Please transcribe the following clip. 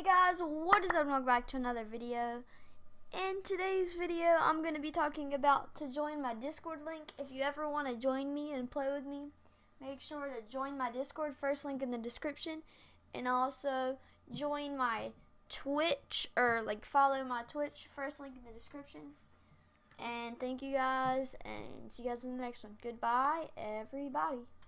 Hey guys, what is up? Welcome back to another video. In today's video, I'm going to be talking about to join my Discord link. If you ever want to join me and play with me, make sure to join my Discord, first link in the description, and also join my Twitch, or follow my Twitch, first link in the description. And thank you guys, and see you guys in the next one. Goodbye, everybody.